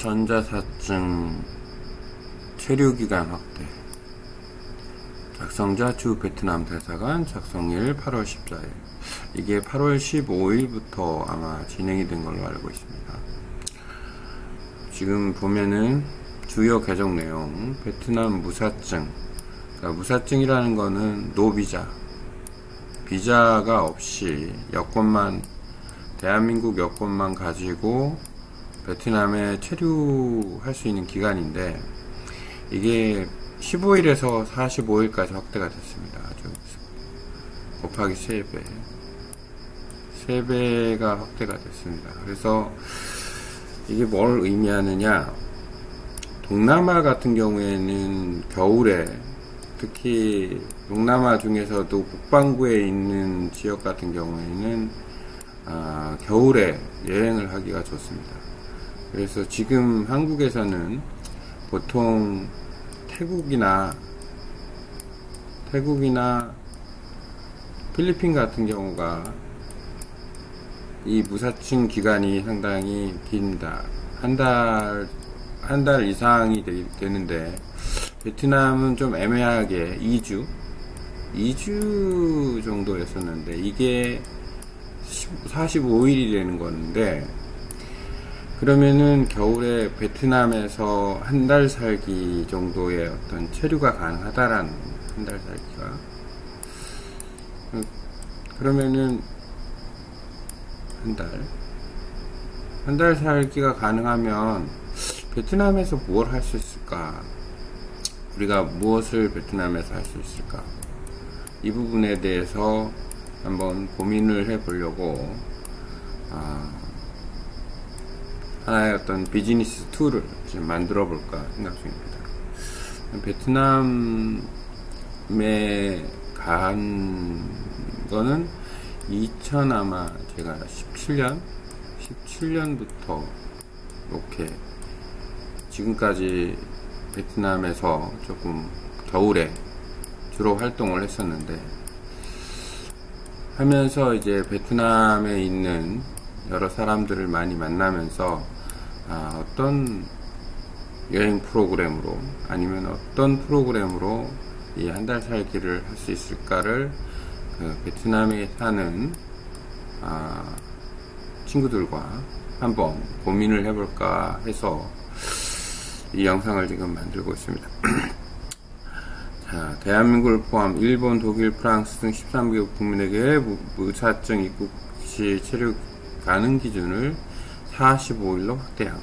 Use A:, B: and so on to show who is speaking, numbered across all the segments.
A: 전자사증 체류기간 확대. 작성자 주 베트남 대사관, 작성일 8월 14일. 이게 8월 15일부터 아마 진행이 된 걸로 알고 있습니다. 지금 보면은 주요 개정 내용, 베트남 무사증. 그러니까 무사증이라는 거는 노비자, 비자가 없이 여권만, 대한민국 여권만 가지고 베트남에 체류할 수 있는 기간인데, 이게 15일에서 45일까지 확대가 됐습니다. 곱하기 3배. 3배가 확대가 됐습니다. 그래서 이게 뭘 의미하느냐, 동남아 같은 경우에는 겨울에, 특히 동남아 중에서도 북반구에 있는 지역 같은 경우에는 겨울에 여행을 하기가 좋습니다. 그래서 지금 한국에서는 보통 태국이나 필리핀 같은 경우가 이 무사증 기간이 상당히 깁니다. 한 달 이상이 되는데, 베트남은 좀 애매하게 2주 정도였었는데, 이게 45일이 되는 건데, 그러면은 겨울에 베트남에서 한 달 살기 정도의 어떤 체류가 가능하다라는, 한 달 살기가. 그러면은 한 달 살기가 가능하면 베트남에서 뭘 할 수 있을까? 우리가 무엇을 베트남에서 할 수 있을까? 이 부분에 대해서 한번 고민을 해 보려고 하나의 어떤 비즈니스 툴을 지금 만들어 볼까 생각 중입니다. 베트남에 간 거는 아마 제가 17년부터 이렇게 지금까지 베트남에서 조금 겨울에 주로 활동을 했었는데, 하면서 이제 베트남에 있는 여러 사람들을 많이 만나면서 어떤 여행 프로그램으로, 아니면 어떤 프로그램으로 이 한 달 살기를 할 수 있을까를 베트남에 사는 친구들과 한번 고민을 해볼까 해서 이 영상을 지금 만들고 있습니다. 자, 대한민국을 포함 일본, 독일, 프랑스 등 13개국 국민에게 무사증 입국 시 체류 가능 기준을 45일로 확대함.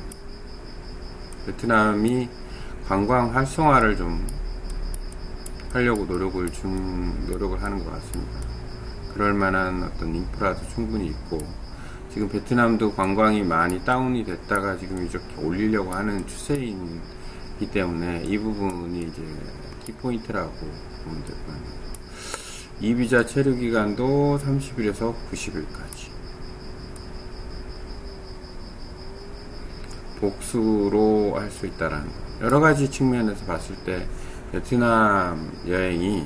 A: 베트남이 관광 활성화를 좀 하려고 노력을 하는 것 같습니다. 그럴 만한 어떤 인프라도 충분히 있고, 지금 베트남도 관광이 많이 다운이 됐다가 지금 이렇게 올리려고 하는 추세이기 때문에 이 부분이 이제 키포인트라고 보면 될 것 같습니다. 이 비자 체류 기간도 30일에서 90일까지. 복수로 할 수 있다라는 것. 여러 가지 측면에서 봤을 때 베트남 여행이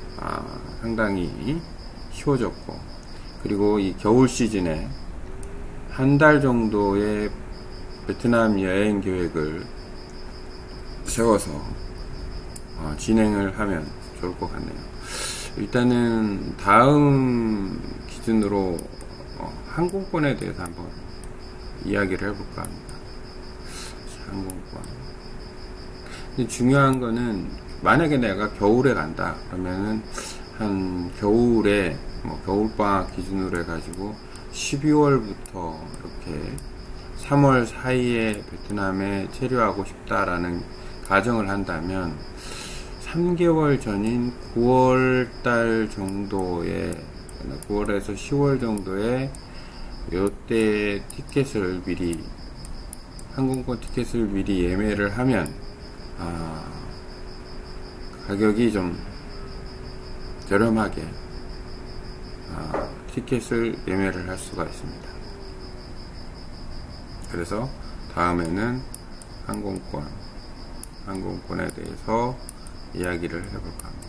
A: 상당히 쉬워졌고, 그리고 이 겨울 시즌에 한 달 정도의 베트남 여행 계획을 세워서 진행을 하면 좋을 것 같네요. 일단은 다음 기준으로 항공권에 대해서 한번 이야기를 해볼까 합니다. 항공권. 근데 중요한 거는, 만약에 내가 겨울에 간다 그러면은 한 겨울에 겨울방학 기준으로 해가지고 12월부터 이렇게 3월 사이에 베트남에 체류하고 싶다라는 가정을 한다면 3개월 전인 9월달 정도에, 9월에서 10월 정도에 요때 티켓을 미리, 항공권 티켓을 미리 예매를 하면 가격이 좀 저렴하게 티켓을 예매를 할 수가 있습니다. 그래서 다음에는 항공권에 대해서 이야기를 해볼까 합니다.